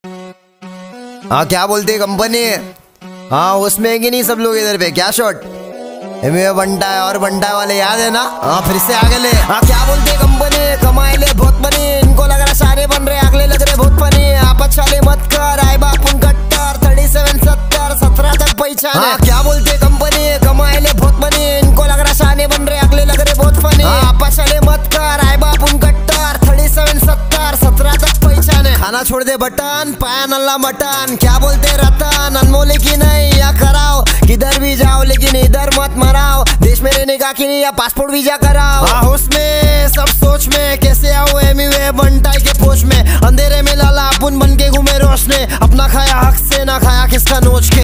हाँ क्या बोलते कंपनी? हाँ उसमें है कि नहीं सब लोग इधर पे? क्या शॉट बंटा है और बंटा वाले याद है ना? हाँ फिर से आगे ले। हाँ क्या बोलते कंपनी? कमाए ले बहुत बनी, इनको लग रहा सारे बन रहे, अगले लग रहे बहुत फनी। आपस वाले मत कर, आए बापुन कट्टर 37 70 17 तक पहचान। हाँ क्या बोलते कंपनी? कमाए ले बहुत बनी, इनको लग रहा सारे बन रहे, अगले लग रहे बहुत फनी। आपस वाले मत कर, आए बापुन कट्टर 37 70 17 तक पहचान है। खाना छोड़ दे बटन, पाया नल्ला मटन। क्या बोलते रतन? अनमोल की नहीं या कराओ, किधर भी जाओ लेकिन इधर मत मराओ। देश में रहने का कि नहीं या पासपोर्ट वीजा कराओ। उसमें सब सोच में कैसे आओ एमीवे बंटाई के पोष में। अंधेरे में लाला अपन बन के घूमे रोशने, अपना खाया हक से ना खाया किसका नोच के।